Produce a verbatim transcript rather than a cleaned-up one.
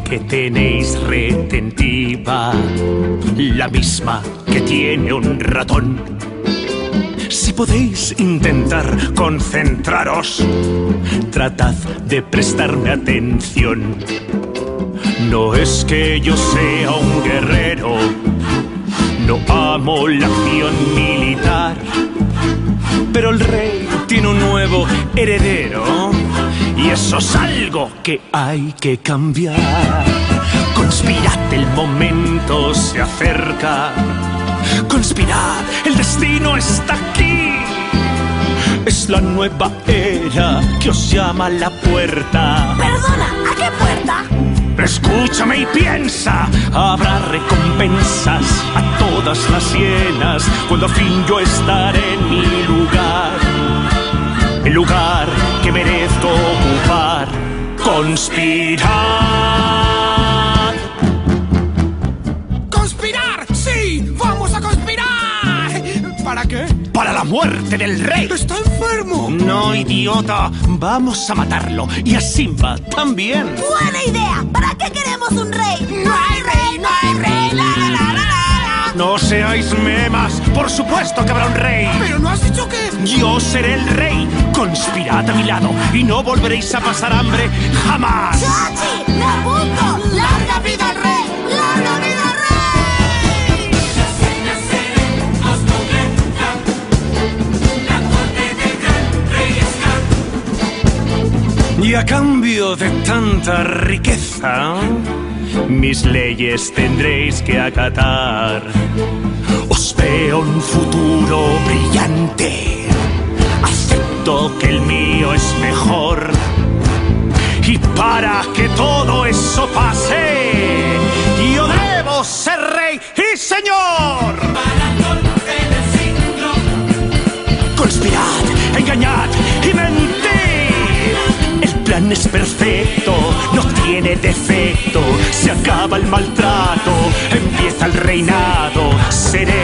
que tenéis retentiva, la misma que tiene un ratón. Si podéis intentar concentraros, tratad de prestarme atención. No es que yo sea un guerrero, no amo la acción militar, pero el rey tiene un nuevo heredero y eso es algo que hay que cambiar. Conspirad, el momento se acerca. Conspirad, el destino está aquí. Es la nueva era que os llama a la puerta. Perdona, ¿a qué puerta? Escúchame y piensa. Habrá recompensas a todas las hienas cuando al fin yo estaré en mi lugar, el lugar que merezco ocupar. Conspirad. ¡Conspirar! ¡Sí! ¡Vamos a conspirar! ¿Para qué? ¡Para la muerte del rey! ¡Está enfermo! No, idiota. Vamos a matarlo. Y a Simba también. ¡Buena idea! ¿Para qué queremos un rey? ¡No hay rey! ¡No hay rey! ¡La, la, la, la, la! No seáis memas. Por supuesto que habrá un rey. ¿Pero no has dicho que...? Yo seré el rey. Conspirad a mi lado y no volveréis a pasar hambre jamás. ¡Chachi! ¡Me apunto! ¡Larga vida al rey! ¡Larga vida al rey! Y a cambio de tanta riqueza, mis leyes tendréis que acatar. Os veo un futuro brillante. Acepto que el mío es mejor. Y para que todo eso pase, yo debo ser rey y señor. Conspirad, engañad y mentir. El plan es perfecto, no tiene defecto. Se acaba el maltrato, empieza el reinado. Seré